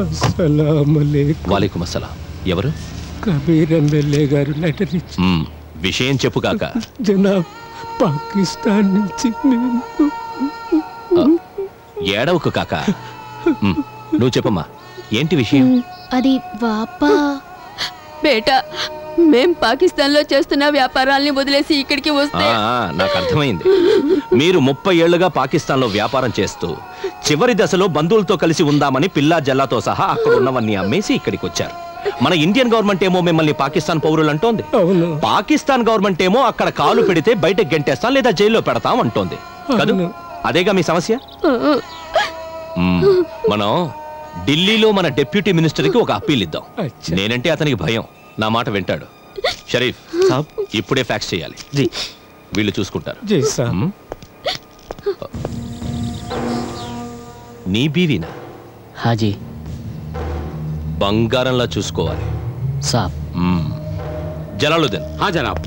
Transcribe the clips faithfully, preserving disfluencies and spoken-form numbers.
వాలేకుమ్ అస్సలాం. ఎవరు? కబీర్ ఎమ్మెల్యే గారు లెటర్ ఇచ్చి విషయం చెప్పు కాక. జనాబ్, పాకిస్తాన్ నుంచి ఏడవకు కాక. నువ్వు చెప్పమ్మా, ఏంటి విషయం? అది వాపా బేటా, మేం పాకిస్తాన్ లో చేస్తున్న వ్యాపారాల్ని వదిలేసి ఇక్కడికి వస్తే. నాకు అర్థమైంది. మీరు ముప్పై ఏళ్లుగా పాకిస్తాన్ లో వ్యాపారం చేస్తూ చివరి దశలో బంధువులతో కలిసి ఉందామని పిల్లా జల్లాతో సహా అక్కడ ఉన్నవన్నీ అమ్మేసి ఇక్కడికి వచ్చారు. మన ఇండియన్ గవర్నమెంట్ ఏమో మిమ్మల్ని పాకిస్తాన్ పౌరులు అంటోంది. పాకిస్తాన్ గవర్నమెంట్ ఏమో అక్కడ కాలు పెడితే బయటకు గెంటేస్తాం లేదా జైల్లో పెడతాం అంటోంది కదా. అదేగా మీ సమస్య. మనం ఢిల్లీలో మన డిప్యూటీ మినిస్టర్ కి ఒక అప్పీల్ ఇద్దాం. నేనంటే అతనికి భయం, నా మాట వింటాడు. షరీఫ్ సాబ్, ఇప్పుడే ఫ్యాక్స్ చేయాలి. జీ, వీళ్ళు చూసుకుంటారు. నీ బీవీనా? హాజీ. బంగారంలా చూసుకోవాలి సాబ్. జలాలుద్దీన్. హా జనాబ్.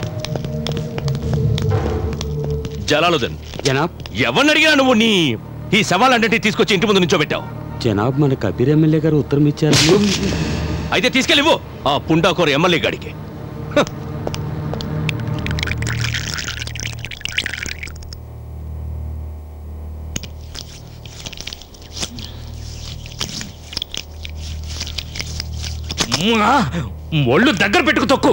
జలాలుద్దీన్. జనాబ్. ఎవరిని అడిగినా నువ్వు నీ ఈ సవాళ్ళన్నింటినీ తీసుకొచ్చి ఇంటి ముందు నుంచోబెట్టావు. జనాబ్, మన కబీర్ ఎమ్మెల్యే గారు ఉత్తరం ఇచ్చారు. అయితే తీసుకెళ్ళివు ఆ పుండాకోరు ఎమ్మెల్యే గాడికి. ఒళ్ళు దగ్గర పెట్టుకు తొక్కు.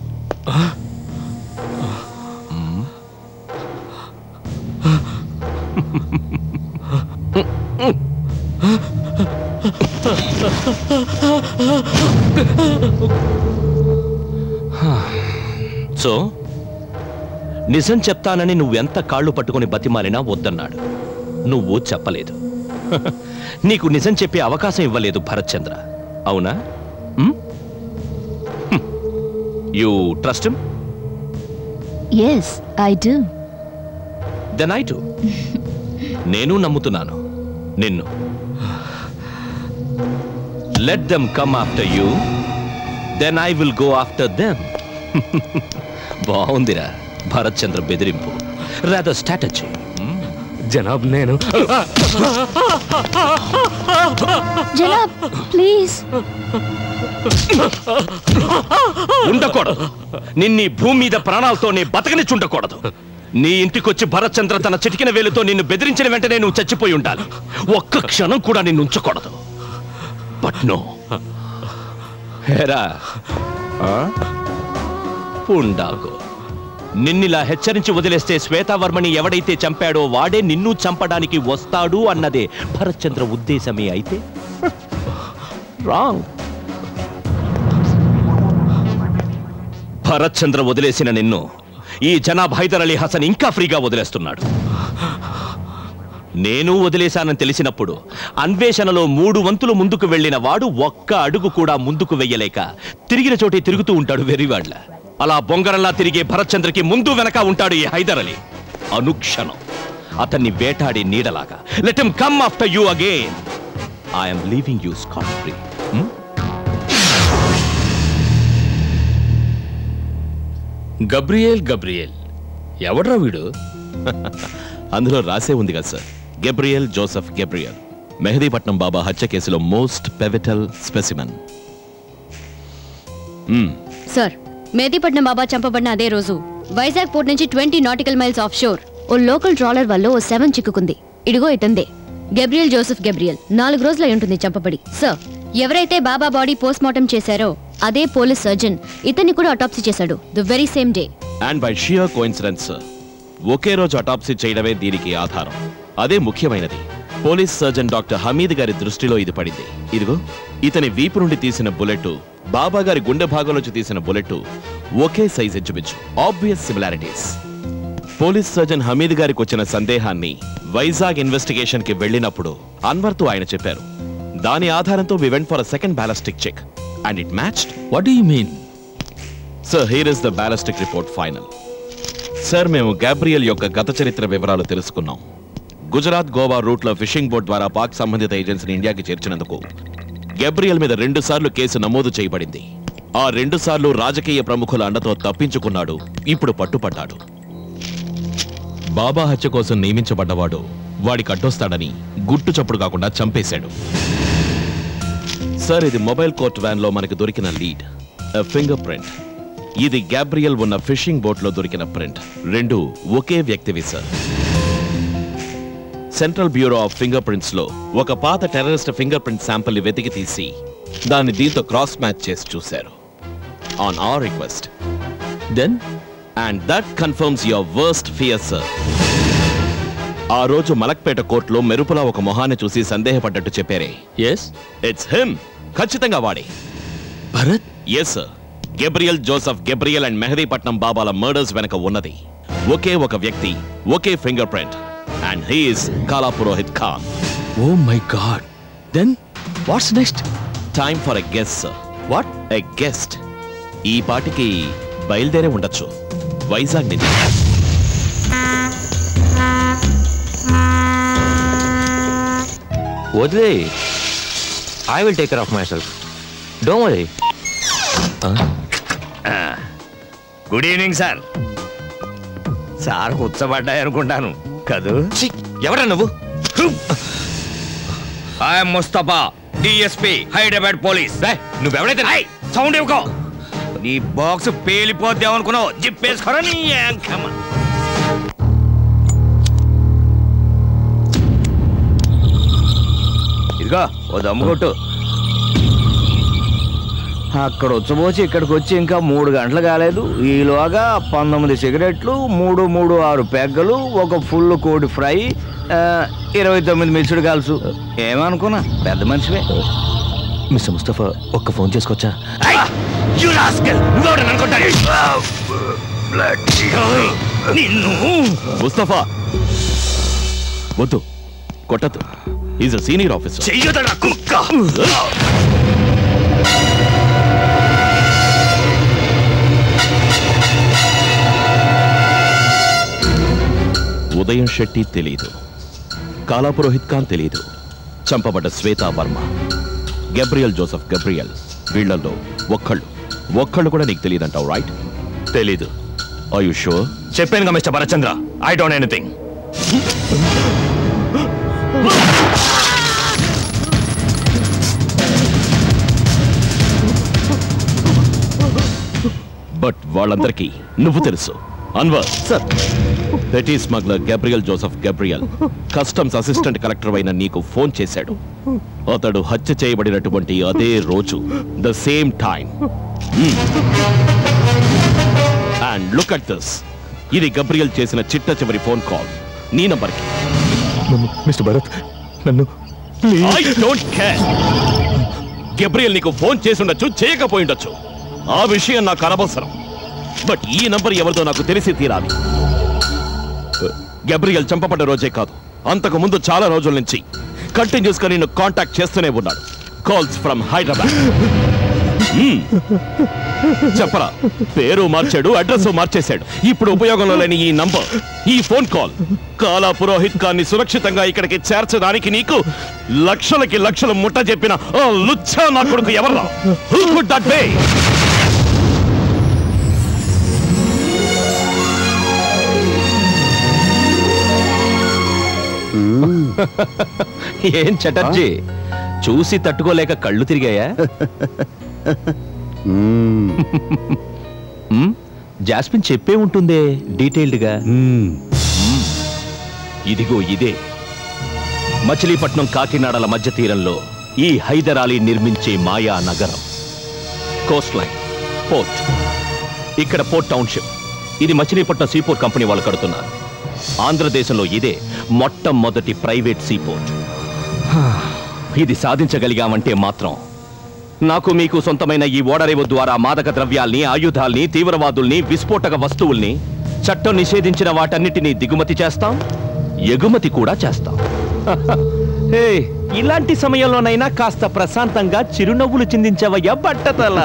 సో నిజం చెప్తానని నువ్వెంత కాళ్ళు పట్టుకుని బతిమాలినా వద్దన్నాడు. నువ్వు చెప్పలేదు. నీకు నిజం చెప్పే అవకాశం ఇవ్వలేదు భరత్ చంద్ర, అవునా? You trust him? yes I do. then I do. నేను నమ్ముతున్నాను నిన్ను. let them come after you, then I will go after them. బాగుందిరా భరత్ చంద్ర బెదిరింపు. rather strategy. జనాబ్, నేను జనాబ్ ప్లీజ్. ఉండకూడదు. నిన్ను భూమి మీద ప్రాణాలతోనే బతకనిచ్చుండకూడదు. నీ ఇంటికొచ్చి భరత్ చంద్ర తన చిటికిన వేలుతో నిన్ను బెదిరించిన వెంటనే నువ్వు చచ్చిపోయి ఉండాలి. ఒక్క క్షణం కూడా నిన్ను ఉంచకూడదు. But no. హేరా పుండాకో, నిన్నిలా హెచ్చరించి వదిలేస్తే శ్వేతావర్మని ఎవడైతే చంపాడో వాడే నిన్ను చంపడానికి వస్తాడు అన్నదే భరత్ చంద్ర ఉద్దేశమే అయితే రాంగ్. భరత్ చంద్ర వదిలేసిన నిన్ను ఈ జనాబ్ హైదర్ అలీ హసన్ ఇంకా ఫ్రీగా వదిలేస్తున్నాడు. నేను వదిలేశానని తెలిసినప్పుడు అన్వేషణలో మూడు వంతులు ముందుకు వెళ్ళిన వాడు ఒక్క అడుగు కూడా ముందుకు వెయ్యలేక తిరిగిన చోటే తిరుగుతూ ఉంటాడు వెర్రివాడ్ల. అలా బొంగరంలా తిరిగే భరత్ చంద్రకి ముందు వెనక ఉంటాడు ఈ హైదర్ అలీ. అనుక్షణం అతన్ని వేటాడి నీడలాగా. Let him come after you again. I am leaving you scot free. Gabriel Gabriel ఎవడ్రా వీడు? అందులో రాసే ఉంది కదా sir, Gabriel Joseph Gabriel, Mehdipatnam Baba హత్య కేసులో most pivotal specimen. Sir, Mehdipatnam Baba చంపబడిన అదే రోజు వైజాగ్ పోర్ట్ నుంచి twenty nautical miles off shore ఓ లోకల్ ట్రాలర్ వల్ల ఓ సెవెన్ చిక్కుకుంది. ఇడిగో ఇతందే గబ్రియల్ జోసెఫ్ గబ్రియల్. నాలుగు రోజులు అయి ఉంటుంది చంపబడి. సార్, ఎవరైతే బాబా బాడీ పోస్ట్ మార్టం చేశారో అదే పోలీస్ సర్జన్ ఇతన్ని కూడా అటాప్సీ చేశాడు the very same day. And by sheer coincidence ఒకే రోజు అటాప్సీ చేయడమే దీనికి ఆధారం. అదే ముఖ్యమైనది. పోలీస్ సర్జన్ డాక్టర్ హమీద్ గారి దృష్టిలో ఇది పడింది. ఇదిగో ఇతని వీపు నుండి తీసిన బుల్లెట్, బాబా గారి గుండె భాగంలోంచి తీసిన బుల్లెట్ ఒకే సైజ్ ఇంచుమించు. Obvious similarities. Police surgeon Hameed గారికి వచ్చిన సందేహాన్ని వైజాగ్ ఇన్వెస్టిగేషన్ కి వెళ్ళినప్పుడు అన్వర్తో ఆయన చెప్పారు. దాని ఆధారంతో we went for a second ballistic check and it matched. What do you mean? Sir, here is the ballistic report final. Sir, మేము గాబ్రియల్ యొక్క గత చరిత్ర వివరాలు తెలుసుకున్నాం. గుజరాత్ గోవా రూట్లో ఫిషింగ్ బోట్ ద్వారా పాక్ సంబంధిత ఏజెన్సీని ఇండియాకి చేర్చినందుకు గాబ్రియల్ మీద రెండు సార్లు కేసు నమోదు చేయబడింది. ఆ రెండు సార్లు రాజకీయ ప్రముఖుల అండతో తప్పించుకున్నాడు. ఇప్పుడు పట్టుపడ్డాడు. బాబా హత్య కోసం నియమించబడ్డవాడు వాడికి అడ్డొస్తాడని గుట్టు చప్పుడు కాకుండా చంపేశాడు. సార్ ఇది మొబైల్ కోర్ట్ వ్యాన్ లో మనకు దొరికిన లీడ్, ఫింగర్ ప్రింట్. ఇది గ్యాబ్రియల్ ఉన్న ఫిషింగ్ బోట్ లో దొరికిన ప్రింట్. రెండు ఒకే వ్యక్తివి sir. Central bureau of finger prints లో ఒక పాత టెర్రరిస్ట్ ఫింగర్ ప్రింట్ శాంపిల్ ని వెతికి తీసి దాన్ని దీంతో క్రాస్ మ్యాచ్ చేసి చూశారు on our request. Then and that confirms your worst fear sir. ఆ రోజు మలక్పేట కోర్టులో మెరుపులా ఒక మొహాన్ని చూసి సందేహపడ్డట్టు చెప్పారే. Yes, it's him. ఖచ్చితంగా వాడే. Bharat. Yes sir. Gabriel Joseph Gabriel and Mehdipatnam బాబాల మర్డర్స్ వెనక ఉన్నది ఒకే ఒక వ్యక్తి, ఒకే finger print. And he is Kala Purohit Khan. Oh my god. Then what's next? Time for a guest sir. What? A guest. ఈ పాటికి బయలుదేరే ఉండొచ్చు వైజాగ్ నుంచి. వదిలే, I will take care of myself. Don't worry. Good evening sir. Sir కూర్చోబడ్డాయి అనుకుంటాను కదూ. ఎవరా నువ్వు? I'm Mustafa, DSP, Hyderabad police. నువ్వెవడైతే సౌండ్ ఇవ్వకో. నీ బాక్స్ పేలిపోద్దామనుకున్నావు. జిప్పేసుకోరా నీ యాంకమ్మ. ఇదిగో ఓ దమ్ము కొట్టు. అక్కడ వచ్చబోచి ఇక్కడికి వచ్చి ఇంకా మూడు గంటలు కాలేదు. ఈలోగా పంతొమ్మిది సిగరెట్లు, మూడు మూడు ఆరు పెగ్గలు, ఒక ఫుల్ కోడి ఫ్రై, ఇరవై తొమ్మిది మిక్స్డ్ కాల్సు. ఏమనుకున్నా పెద్ద మనిషివే. మిస్టర్ ముస్తఫా, ఒక్క ఫోన్ చేసుకోవచ్చా? ముస్తఫా వద్దు, కొట్టద్దు. Is a senior officer. చెయ్యదడా కుక్క. ఉదయం శెట్టి తెలీదు, కాలా పురోహిత్ ఖాన్ తెలీదు, చంపబడ్డ Shweta Varma, Gabriel Joseph Gabriel, వీళ్లలో ఒక్కళ్ళు ఒక్కళ్ళు కూడా నీకు తెలియదంటావు, రైట్? తెలీదు. Are you sure? చెప్పానుగా mister Bharat Chandra, I don't know anything. But వాళ్ళందరికీ నువ్వు తెలుసు. Anwar sir, petty smuggler Gabriel Joseph Gabriel customs assistant collector అయిన నీకు ఫోన్ చేశాడు. అతడు హత్య చేయబడినటువంటి అదే రోజు, the same time. And look at this. ఇది గెబ్రియల్ చేసిన చిట్ట చివరి ఫోన్ కాల్ నీ నంబర్కి. మిస్టర్ భరత్, నన్ను ఐ డోంట్ కేర్. గెబ్రియల్ నీకు ఫోన్ చేసి ఉండొచ్చు, చేయకపోయి ఉండొచ్చు. ఆ విషయం నాకు అనవసరం. బట్ ఈ నంబర్ ఎవరితో నాకు తెలిసి తీరాలి. గెబ్రియల్ చంపబడ్డ రోజే కాదు, అంతకు ముందు చాలా రోజుల నుంచి కంటిన్యూస్ గా నిన్ను కాంటాక్ట్ చేస్తూనే ఉన్నాడు. Calls from Hyderabad. చెప్పరా, పేరు మార్చాడు, అడ్రస్ మార్చేశాడు. ఇప్పుడు ఉపయోగంలో లేని ఈ నంబర్, ఈ ఫోన్ కాల్ కాలా పురోహిత్ ఖాన్ ని సురక్షితంగా ఇక్కడికి చేర్చడానికి నీకు లక్షలకి లక్షలు ముట్ట చెప్పిన ఓ లుచ్చా నా కొడుకు ఎవర్రా? Who could that be? ఏం చటర్జీ, చూసి తట్టుకోలేక కళ్ళు తిరిగాయా? జాస్మిన్ చెప్పే ఉంటుందే డీటెయిల్డ్ గా. ఇదిగో ఇదే మచిలీపట్నం కాకినాడల మధ్య తీరంలో ఈ హైదరాలీ నిర్మించే మాయా నగరం. Coast line, port. ఇక్కడ పోర్ట్ టౌన్షిప్. ఇది మచిలీపట్నం సీపోర్ట్ కంపెనీ వాళ్ళు కడుతున్నారు. ఆంధ్రదేశంలో ఇదే మొట్టమొదటి ప్రైవేట్ సీపోర్ట్. ఇది సాధించగలిగామంటే మాత్రం నాకు మీకు సొంతమైన ఈ ఓడరేవు ద్వారా మాదక ద్రవ్యాల్ని, ఆయుధాల్ని, తీవ్రవాదుల్ని, విస్ఫోటక వస్తువుల్ని, చట్టం నిషేధించిన వాటన్నిటినీ దిగుమతి చేస్తాం, ఎగుమతి కూడా చేస్తాం. ఇలాంటి సమయంలోనైనా కాస్త ప్రశాంతంగా చిరునవ్వులు చిందించవయ్యా బట్టతల.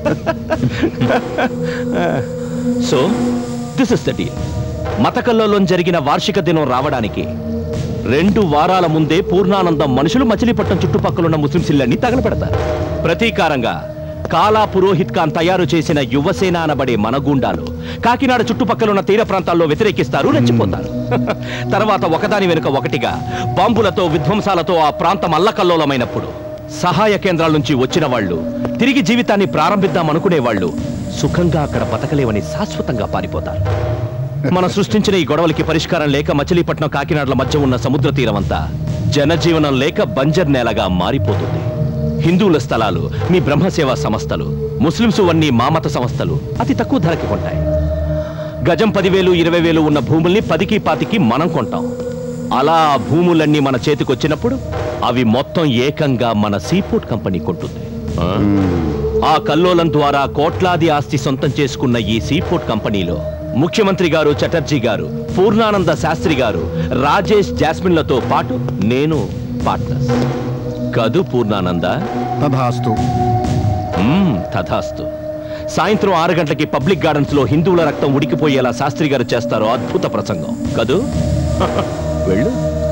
So this is the deal. మతకల్లోలో జరిగిన వార్షిక దినం రావడానికి రెండు వారాల ముందే పూర్ణానందం మనుషులు మచిలీపట్నం చుట్టుపక్కలున్న ముస్లింసిల్లన్నీ తగలపెడతారు. ప్రతీకారంగా కాలా పురోహిత్ ఖాన్ తయారు చేసిన యువసేన అనబడే మనగూండాలు కాకినాడ చుట్టుపక్కలున్న తీర ప్రాంతాల్లో వ్యతిరేకిస్తారు, రెచ్చిపోతారు. తర్వాత ఒకదాని వెనుక ఒకటిగా బాంబులతో, విధ్వంసాలతో ఆ ప్రాంతం అల్లకల్లోలమైనప్పుడు సహాయ కేంద్రాల నుంచి వచ్చిన వాళ్ళు తిరిగి జీవితాన్ని ప్రారంభిద్దాం అనుకునే వాళ్ళు సుఖంగా అక్కడ బతకలేవని శాశ్వతంగా పారిపోతారు. మనం సృష్టించిన ఈ గొడవలకి పరిష్కారం లేక మచిలీపట్నం కాకినాడల మధ్య ఉన్న సముద్ర తీరమంతా జనజీవనం లేక బంజర్ నేలగా మారిపోతుంది. హిందువుల స్థలాలు మీ బ్రహ్మసేవా సంస్థలు, ముస్లింసు అన్ని మామత సంస్థలు అతి తక్కువ ధరకి కొంటాయి. గజం పదివేలు ఇరవై వేలు ఉన్న భూముల్ని పదికి పాతికి మనం కొంటాం. అలా ఆ భూములన్నీ మన చేతికొచ్చినప్పుడు అవి మొత్తం ఏకంగా మన సీపోర్ట్ కంపెనీ కొంటుంది. ఆ కల్లోలం ద్వారా కోట్లాది ఆస్తి సొంతం చేసుకున్న ఈ సీపోర్ట్ కంపెనీలో ముఖ్యమంత్రి గారు చటర్జీ గారు, పూర్ణానంద శాస్త్రి గారు, రాజేష్ జాస్మిన్లతో పాటు నేను పార్ట్నర్స్. కదు పూర్ణానంద? తథాస్తు. తథాస్తు. సాయంత్రం ఆరు గంటలకి పబ్లిక్ గార్డెన్స్ లో హిందువుల రక్తం ఉడికిపోయేలా శాస్త్రి గారు చేస్తారో అద్భుత ప్రసంగం కదూ. వెళ్ళు.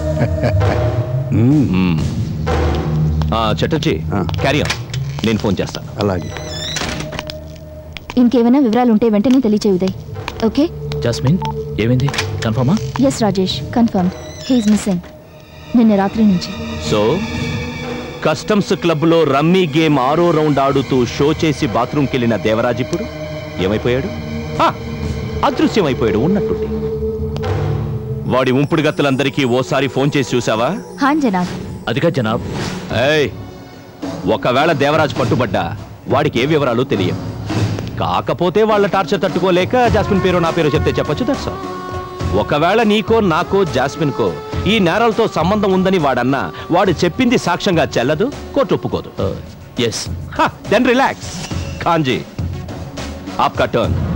చటర్జీ క్యారీ ఆన్, నేను ఫోన్ చేస్తాను. అలాగే. ఇంకేమైనా వివరాలు ఉంటే వెంటనే తెలియచేయి ఉదయ్. ఓకే జాస్మిన్, ఏమైంది? కన్ఫర్మా? Yes Rajesh, confirm. He's missing నిన్న రాత్రి నుంచి. సో కస్టమ్స్ క్లబ్ లో రమ్మీ గేమ్ ఆరో రౌండ్ ఆడుతూ షో చేసి బాత్రూమ్కి వెళ్ళిన దేవరాజ్ ఇప్పుడు ఏమైపోయాడు? అదృశ్యమైపోయాడు ఉన్నట్టుండి. వాడి ఉంపుడు గత్తలందరికీ ఓసారి ఫోన్ చేసి చూసావా? హాన్ జనాబ్. అదిగా జనాబ్. ఏయ్, ఒకవేళ దేవరాజ్ పట్టుబడ్డా వాడికి ఏ వివరాలు తెలియవు. కాకపోతే వాళ్ళ టార్చర్ తట్టుకోలేక జాస్మిన్ పేరు నా పేరు చెప్తే చెప్పొచ్చు. That's all. ఒకవేళ నీకో నాకో జాస్మిన్ కో ఈ నేరాలతో సంబంధం ఉందని వాడన్నా వాడు చెప్పింది సాక్ష్యంగా చెల్లదు, కోర్టు ఒప్పుకోదు. ఎస్. Then relax. కాంజీ ఆప్కా టర్న్.